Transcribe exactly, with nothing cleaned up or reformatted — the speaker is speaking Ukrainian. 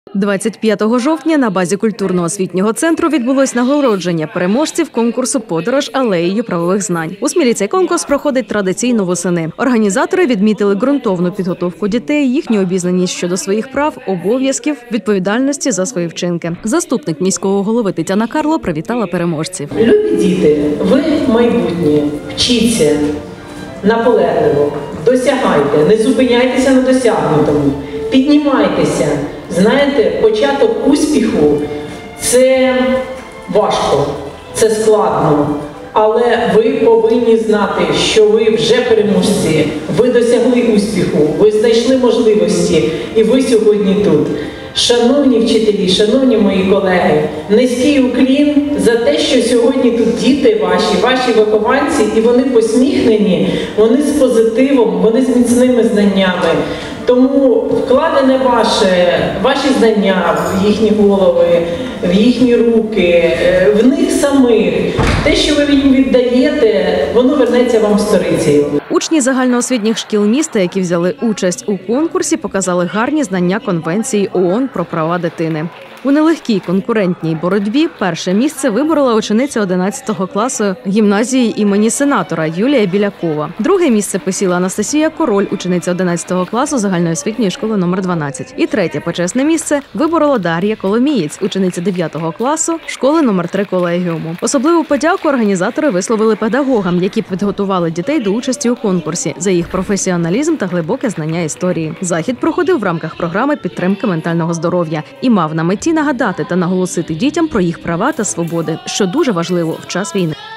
двадцять п'ятого жовтня на базі культурно-освітнього центру відбулось нагородження переможців конкурсу «Подорож алеєю правових знань». У Смілі цей конкурс проходить традиційно восени. Організатори відмітили ґрунтовну підготовку дітей, їхню обізнаність щодо своїх прав, обов'язків, відповідальності за свої вчинки. Заступник міського голови Тетяна Карло привітала переможців. Любі діти, ви майбутнє, вчіться наполегливо, досягайте, не зупиняйтеся на досягнутому, піднімайтеся. Знаєте, початок успіху – це важко, це складно, але ви повинні знати, що ви вже переможці, ви досягли успіху, ви знайшли можливості і ви сьогодні тут. Шановні вчителі, шановні мої колеги, низький уклін за те, що сьогодні тут діти ваші, ваші вихованці, і вони посміхнені, вони з позитивом, вони з міцними знаннями. Тому вкладене ваше, ваші знання в їхні голови, в їхні руки, в них самих. Те, що ви їм віддаєте, воно вернеться вам сторицею. Учні загальноосвітніх шкіл міста, які взяли участь у конкурсі, показали гарні знання Конвенції ООН про права дитини. У нелегкій конкурентній боротьбі перше місце виборола учениця одинадцятого класу гімназії імені сенатора Юлія Білякова. Друге місце посіла Анастасія Король, учениця одинадцятого класу загальноосвітньої школи номер дванадцять. І третє почесне місце виборола Дар'я Коломієць, учениця дев'ятого класу школи номер три колегіуму. Особливу подяку організатори висловили педагогам, які підготували дітей до участі у конкурсі за їх професіоналізм та глибоке знання історії. Захід проходив в рамках програми підтримки ментального здоров'я і мав на меті нагадати та наголосити дітям про їх права та свободи, що дуже важливо в час війни.